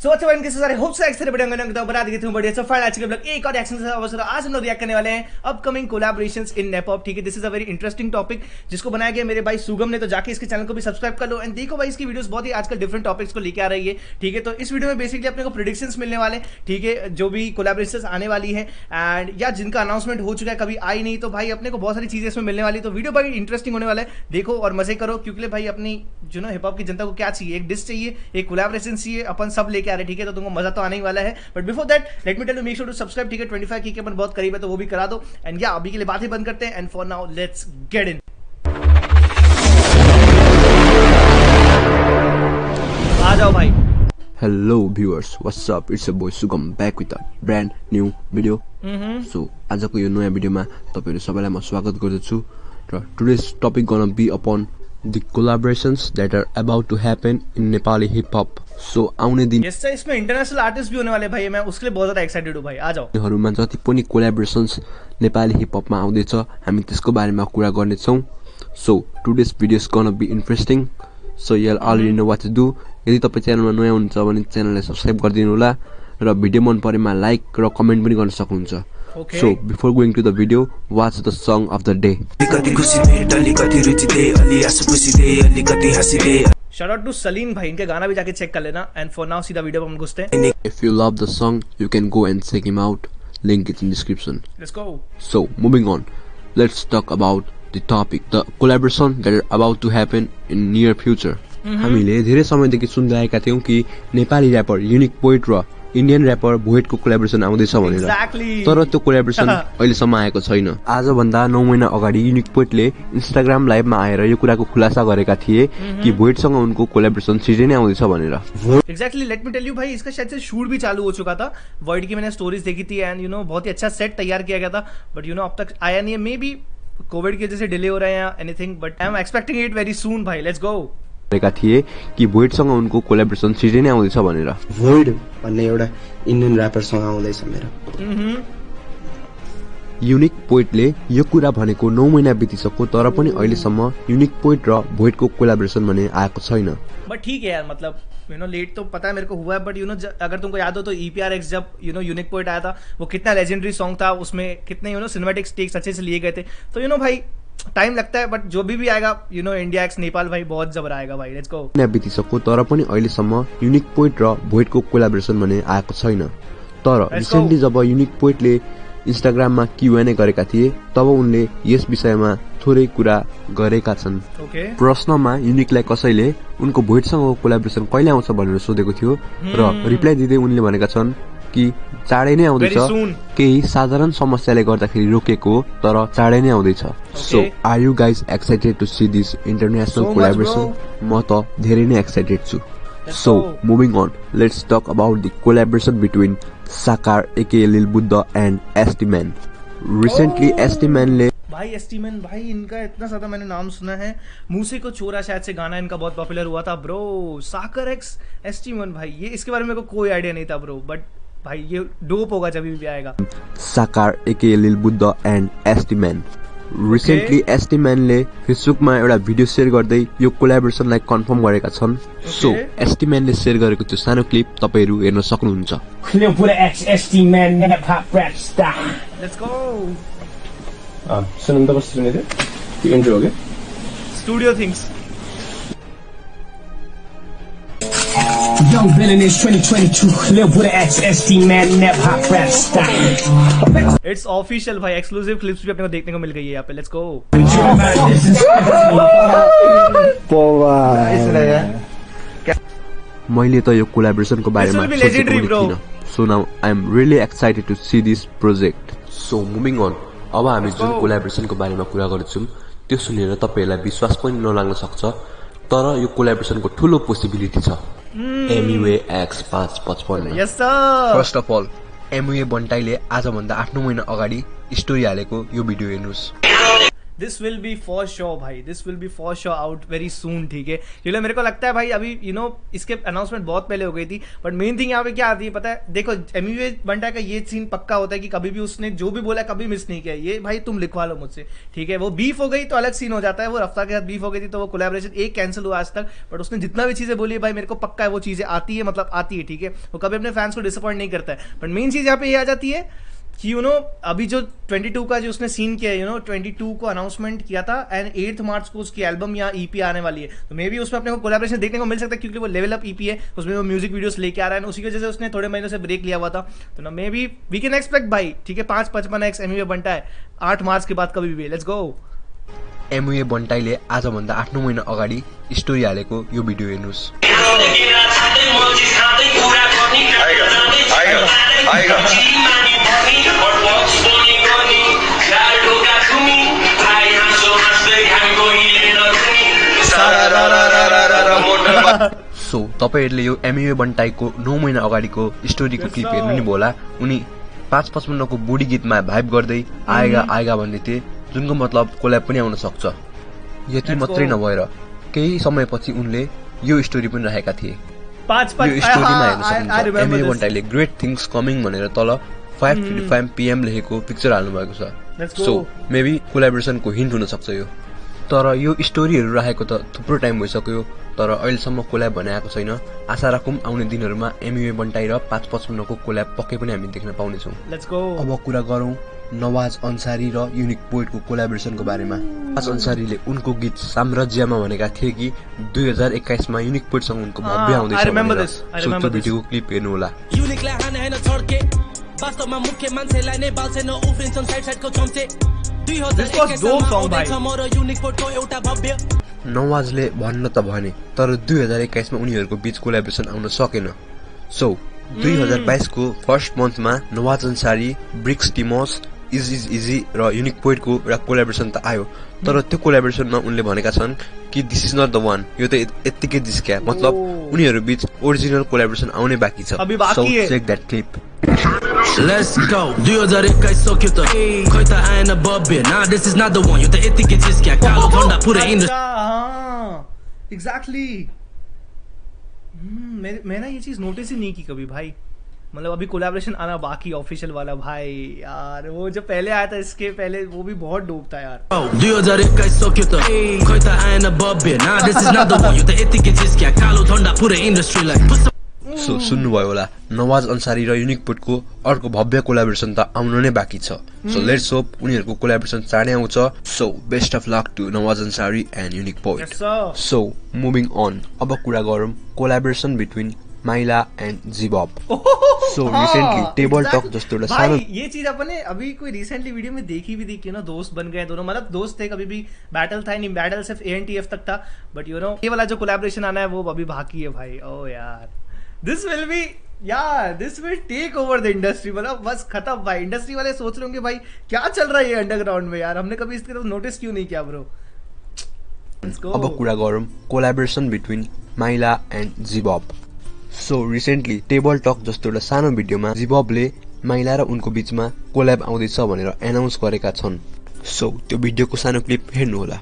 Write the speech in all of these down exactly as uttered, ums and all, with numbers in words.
So अच्छा भाई कैसे सारे होप से एक्सरे वीडियो अंगन अंगता बना दिए थे बढ़िया सो फाइनल आज के ब्लॉग एक और एक्शन से अवसर आज हम लोग रिएक्ट करने वाले हैं अपकमिंग कोलैबोरेशंस इन नेपॉप। ठीक है, this is a very interesting topic जिसको बनाया गया मेरे भाई सुगम ने, तो जाके इसके चैनल को भी सब्सक्राइब कर लो एंड देखो भाई इसकी वीडियोस बहुत ही आजकल डिफरेंट टॉपिक्स को लेके आ रही है। ठीक है, तो इस वीडियो में बेसिकली अपने को प्रेडिक्शंस मिलने वाले, ठीक है, जो भी कोलैबोरेशंस आने वाली है एंड या जिनका अनाउंसमेंट हो चुका है कभी आई नहीं, तो भाई अपने को बहुत सारी चीजें इसमें मिलने वाली, तो वीडियो भाई इंटरेस्टिंग होने वाला है। देखो और मजे करो क्योंकि भाई अपनी जो ना हिप हॉप की जनता को क्या चाहिए, एक डिस चाहिए, एक कोलैबोरेशन चाहिए, अपन सब लेके आ रहे हैं। ठीक है, तो तुमको मजा तो आने ही वाला है, but before that let me tell you make sure to subscribe. ठीक है, पच्चीस के के अपन बहुत करीब है तो वो भी करा दो एंड या अभी के लिए बातें बंद करते हैं and for now let's get in. आ जाओ भाई। Hello viewers, what's up? It's your boy Sugam back with a brand new video. Mm-hmm. So आजको यो नयाँ भिडियोमा तपाईहरु सबैलाई म स्वागत गर्दछु र today's topic gonna be upon the collaborations that are about to happen in Nepali hip hop. So आउने दिन यस सर, इसमें इंटरनेशनल आर्टिस्ट भी होने वाले भाई, मैं उसके लिए बहुत ज्यादा एक्साइटेड हूं भाई। आ जाओ। हरूमा जति पनि कोलैबोरेशन्स नेपाली हिप हपमा आउँदैछ हामी त्यसको बारेमा कुरा गर्ने छौं। So today's video is gonna be interesting. So you already know what to do. यदि तपाई च्यानलमा नयाँ हुनुहुन्छ भने च्यानललाई सब्स्क्राइब गरिदिनु होला र भिडियो मन परेमा लाइक र कमेन्ट पनि गर्न सक्नुहुन्छ। Okay. So before going to the video, watch the song of the day. Shout out to Saleen भाई, इनके गाना भी जाके चेक कर लेना एंड फॉर नाउ सीधा वीडियो पे हम घुसते हैं। If you love the song, you can go and check him out. Link is in description. Let's go. So moving on, let's talk about the topic, the collaboration that are about to happen in near future. हामीले धेरै समयदेखि सुन्दै आएका थियौं कि Nepali rapper Uniq Poet र Indian rapper भोइटको collaboration आउँदैछ भनेर, तर त्यो कोलैबोरेसन अहिलेसम्म आएको छैन। आज भन्दा नौ महिना अगाडि युनिक पोइटले इन्स्टाग्राम लाइभमा आएर यो कुराको खुलासा गरेका थिए कि भोइटसँग उनको कोलैबोरेसन छिटै नै आउँदैछ भनेर। Exactly, let me tell you भाई, इसका शायद से शूट भी चालू हो चुका था। वॉइड की मैंने स्टोरीज देखी थी एंड यू नो बहुत ही अच्छा सेट तैयार किया गया था, बट यू नो अब तक आया नहीं है। मे बी कोविड की वजह से डिले हो रहा है या anything, but I am expecting it very soon भाई। Let's go. गरेका थिए कि भोइडसँग उनको कोलैबोरेसन छिटै नै आउँदैछ भनेर। भोइड भन्ने एउटा इन्डियन र्यापरसँग आउँदैछ मेरो। युनिक पोइटले यो कुरा भनेको नौ महिना बितिसक्यो तर पनि अहिलेसम्म युनिक पोइट र भोइडको कोलैबोरेसन भने आएको छैन। बट ठीक है यार, मतलब यू नो लेट तो पता है मेरे को हुआ है, बट यू नो अगर तुमको याद हो तो ईपीआरएक्स जब यू नो यूनिक पोइट आया था वो कितना लेजेंडरी सॉन्ग था, उसमें कितने यू नो सिनेमैटिक टेक्स अच्छे से लिए गए थे, तो यू नो भाई टाइम लगता है, बट जो भी भी आएगा you know India X Nepal भाई बहुत जबर आएगा भाई। Let's go. नयाँ बितिसक्यो तर पनि अहिलेसम्म युनिक पोइट र भोइडको कोलैबोरेसन भने आएको छैन, तर रिसेन्टली जब युनिक पोइटले इन्स्टाग्राममा क्यूएनए गरेका थिए तब उनले यस विषयमा थोरै कुरा गरेका छन्। प्रश्नमा युनिकलाई कसैले उनको भोइडसँगको कोलैबोरेसन कहिले आउँछ भनेर सोधेको थियो र रिप्लाई दिँदै उनले भनेका छन् कि चाँडै नै आउँदैछ, केही साधारण समस्याले गर्दाखेरि रोकेको तर चाँडै नै आउँदैछ। So are you guys excited to see this international collaboration? म त धेरै नै एक्साइटेड छु। So moving on, let's talk about the collaboration between Sakar AK Lil Buddha and ST man. Recently ST मैनले भाई एसटी मैन भाई इनका इतना ज्यादा मैंने नाम सुना है, मूसे को छोरा शायद से गाना इनका बहुत पॉपुलर हुआ था ब्रो। साकर एक्स एसटी मैन भाई, ये इसके बारे में मेरे को कोई आइडिया नहीं था ब्रो, बट भाई ये डोप होगा जब भी आएगा। Sakar AK Lil Buddha and ST man. Recently ST मैनले फेसबुकमा एउटा भिडियो शेयर गर्दै यो कोलैबोरेसनलाई कन्फर्म गरेका छन्। सो एसटी मैनले शेयर गरेको त्यो सानो क्लिप तपाईहरु हेर्न सक्नुहुन्छ। Let's go. अ सुनन त बस सुने दे यो इन्ट्रो हो के studio things. Young villain is twenty twenty-two. Live with an X S T man, never hot rap style. It's official भाई, एक्सक्लूसिव क्लिप्स भी अपने को देखने को मिल गई है यहाँ पे। Let's go. मैले त यो कोलैबोरेसनको बारेमा सोचेको थिइनँ, so now I am really excited to see this project. So moving on, अब हामी जुन कोलैबोरेसनको बारेमा कुरा गर्छौं त्यो सुनेर तपाईहरुलाई विश्वास पनि नलाग्न सक्छ, तर यो कोलैबोरेसनको ठूलो पोसिबिलिटी छ। एमयुए एक्स पाँच पचपन्न। Yes sir. First of all MUA बन्टाइले आज भन्दा आठ नौ महिना अगाडि स्टोरी हालेको यो भिडियो हेर्नुस्। This will be for sure भाई, this will be for sure out very soon, ठीक है। क्योंकि मेरे को लगता है भाई अभी यू you नो know, इसके अनाउंसमेंट बहुत पहले हो गई थी, बट मेन थिंग यहाँ पे क्या आती है पता है, देखो एमयूए बंटा का ये सीन पक्का होता है कि कभी भी उसने जो भी बोला कभी मिस नहीं किया, ये भाई तुम लिखवा लो मुझसे, ठीक है। वो बीफ हो गई तो अलग सीन हो जाता है, वो रफ्तार के साथ बीफ हो गई थी तो वो कोलैबोरेशन एक कैंसिल हुआ आज तक, बट उसने जितना भी चीजें बोली है भाई मेरे को पक्का है वो चीजें आती है, मतलब आती है, ठीक है। वो कभी अपने फैंस को डिसअपॉइंट नहीं करता है। बट मेन चीज यहाँ पे ये आ जाती है कि यू नो अभी जो बाईस का जो उसने सीन किया है, यू नो बाईस को अनाउंसमेंट किया था एंड आठ मार्च को उसकी एल्बम या ईपी आने वाली है, तो मे बी उसमें अपने को कोलैबोरेशन देखने को मिल सकता है क्योंकि वो लेवल अप ईपी है, उसमें वो म्यूजिक वीडियोस लेके आ रहा है, उसी की वजह से उसने थोड़े महीनों से ब्रेक लिया हुआ था, तो ना maybe we can expect भाई, ठीक है। पांच पचपन एक्स एमयूए बंटा है आठ मार्च के बाद कभी भी, लेट्स गो। एमयूए बन्टाइले आजभन्दा आठ नौ महिना अगाडि स्टोरी हालेको यो भिडियो हेर्नुहोस्। सो तपाईहरुले यो एमयूए बन्टाइको नौ महिना अगाडिको स्टोरीको क्लिप हेर्नु नि होला। उनी पाँच पचपन्नको बुढी गीतमा भाइब गर्दै आएगा आएगा भन्दै थिए, जुनको मतलब कोल्याब पनि आउन सक्छ। यति मात्रै नभएर केही समयपछि उनले यो स्टोरी पनि राखेका थिए। यो स्टोरीमा हेर्न सक्नुहुन्छ एमयूए बन्टाइले ग्रेट थिङ्स कमिङ भनेर तल फाइभ फिफ्टी फाइभ पीएम लेखेको पिक्चर हाल्नु भएको छ। सो मेबी कोल्याबोरेसनको हिन्ट हुन सक्छ यो। तर यो स्टोरीहरू राखेको त थुप्रो टाइम भइसक्यो, तर अहिलेसम्म कोल्याब भने आएको छैन। आशा राखौँ आउने दिनहरूमा एमयूए बन्टाइ र पाँच पचपन्नको कोल्याब पक्कै पनि हामी देख्न पाउनेछौँ। अब कुरा गरौँ नवाज अन्सारी र युनिक पोइटको कोल्याबोरेसनको बारेमा। नवाज अन्सारीले उनको गीत साम्राज्यमा भनेका थिए कि दुई हजार एक्काइसमा युनिक पोइटसँग उनको भव्य आउँदैछ भनेर। सो त्यो भिडियोको क्लिप हेर्नु होला। नवाजले भन्न त भने तर दुई हजार एक्काइसमा उनीहरूको बीच कोल्याबोरेसन आउन सकेन। सो दुई हजार बाइसको फर्स्ट मन्थमा नवाज अन्सारी, ब्रिक्स टिमोस, इज इज इजी र युनिक पोइटको एउटा कोल्याबोरेसन त आयो, तर त्यो कोल्याबोरेसनमा उनले भनेका छन् कि this is not the one, यो त यत्तिकै जिस्क्या, मतलब उनीहरू बीच ओरिजिनल कोल्याबोरेसन आउने बाँकी छ। So check that clip. Let's go. दुई हजार एक्काइस सक्यो त खै त आएन बब्बे, ना this is not the one, यो त यतिकै जिस्क्या, कालो ठण्डा पुरै इन्डस्ट्री। हां एग्जैक्टली। मैं मैंने ये चीज नोटिस ही नहीं की कभी भाई, मतलब अभी कोलैबोरेशन आना बाकी ऑफिशियल वाला भाई यार, वो जो पहले आया था इसके पहले वो भी बहुत डोप था यार। दुई हजार एक्काइस सक्यो त खै त आएन बब्बे, ना this is not the one, यो त यतिकै जिस्क्या, कालो ठण्डा पुरै इन्डस्ट्रीलाई। सो सुन्नुभयो होला, नवाज अन्सारी र युनिक पोइटको अर्को भव्य कोल्याबोरेसन त आउन नै बाँकी छ। सो लेट्स होप उनीहरूको कोल्याबोरेसन चाँडै आउँछ। So best of luck to Nawaz Ansari and unique poet. So moving on, अब कुरा गरौँ collaboration between Maila and Jibab. So recently table talk जस्तो एउटा सानो ये चीज अपने अभी कोई रिसेंटली वीडियो में देखी भी देखी ना, दोस्त बन गए दोनों, मतलब दोस्त थे, कभी भी बैटल था नहीं, बैटल सिर्फ एएनटीएफ तक था, बट यू नो ये वाला जो कोलैबोरेशन आना है वो अभी बाकी है भाई। ओ यार दिस विल बी यार this will take over the industry, मतलब बस खत्म भाई। इंडस्ट्री वाले सोच रहे होंगे भाई क्या चल रहा है ये अंडरग्राउंड में यार, हमने कभी इसकी तरफ नोटिस क्यों नहीं किया ब्रो। अब कुरा गरौँ collaboration between Maila and Jibab. So recently table talk जस्तो एउटा सानो भिडियोमा जिबबले माइला र उनको बीचमा कोल्याब आउँदैछ भनेर एनाउन्स गरेका छन्। सो त्यो भिडियोको सानो क्लिप हेर्नु होला।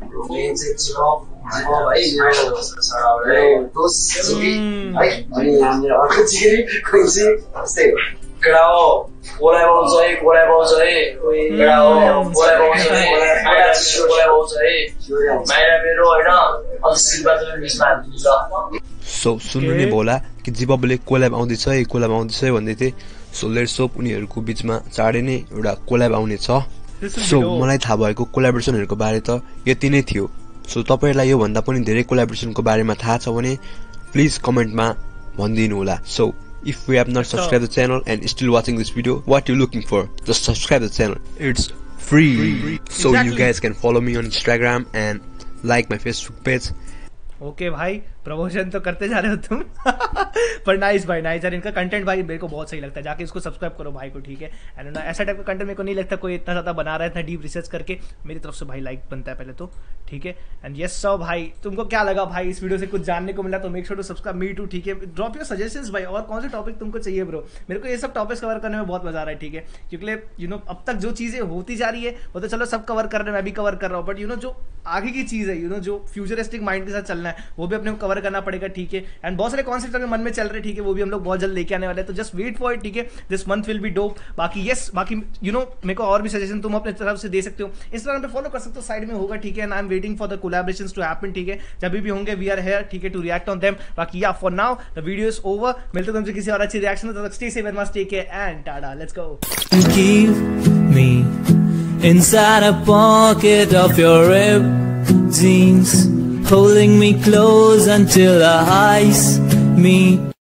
सो सुन्नु नै होला कि जिबबले कोल्याब आउँदैछ है कोल्याब आउँदैछ है भन्दै थिए। सो लेट्स होप उनीहरूको बीचमा चाँडै नै एउटा कोल्याब आउने छ। सो मलाई थाहा भएको कोल्याबोरेसनहरूको बारे त यति नै थियो। सो तपाईहरुलाई यो भन्दा पनि धेरै कोल्याबोरेसनको बारेमा थाहा छ भने प्लिज कमेन्टमा भनिदिनु होला। So if you have not subscribed the channel and still watching this video, what you looking for? Just subscribe the channel. It's free. free. So exactly. You guys can follow me on Instagram and like my Facebook page. Okay okay भाई, promotion तो करते जा रहे हो तुम पर nice भाई, nice यार, इनका content भाई मेरे को बहुत सही लगता है, जाके इसको सब्सक्राइब करो भाई को, ठीक है। एंड ऐसा टाइप का कंटेंट मेरे को नहीं लगता कोई इतना ज़्यादा बना रहा है, इतना डीप रिसर्च करके। मेरी तरफ से भाई लाइक बनता है पहले तो, ठीक है। एंड यस सो भाई, तुमको क्या लगा भाई इस वीडियो से, कुछ जानने को मिला तो make sure to subscribe me to, ठीक है। ड्रॉप योर सजेशंस भाई, और कौन से टॉपिक तुमको चाहिए ब्रो, मेरे को ये सब टॉपिक्स कवर करने में बहुत मजा आ रहा है, ठीक है। क्योंकि यू नो अब तक जो चीज़ें होती जा रही है वो तो चलो सब कवर कर रहे हैं, मैं भी कवर कर रहा हूँ, बट यू नो जो आगे की चीज़ है, यू नो जो फ्यूचरिस्टिक माइंड के साथ चलना है वो भी अपने को कवर करना पड़ेगा, ठीक है। एंड बहुत सारे कॉन्सेप्ट अगर मन में चल रहे हैं, ठीक है, वो भी हम लोग बहुत जल्द लेके आने वाले हैं, तो जस्ट वेट फॉर इट, ठीक है। This month will be dope. बाकी यस, बाकी यू नो मेरे को और भी सजेशन तुम अपने तरफ से दे सकते हो, इंस्टाग्राम पे फॉलो कर सकते हो, साइड में होगा, ठीक है। And I am waiting for the collaborations to happen, ठीक है। जब भी होंगे वी आर हियर, ठीक है, टू रिएक्ट ऑन देम। बाकी या for now the video is over, मिलते हैं तुमसे किसी और अच्छी रिएक्शन में, तब तक stay safe and must take care and tata, let's go. Keep me inside a pocket of your ripped jeans, holding me close until our eyes meet.